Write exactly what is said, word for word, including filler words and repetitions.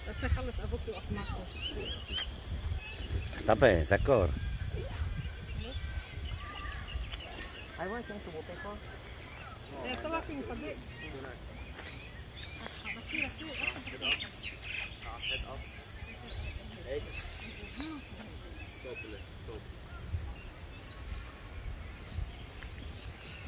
بس نخلص ابوك يوقف معكم. طفي سكر. I want some to wallpaper. طلع فيني صدق. Head up. Stop. Stop.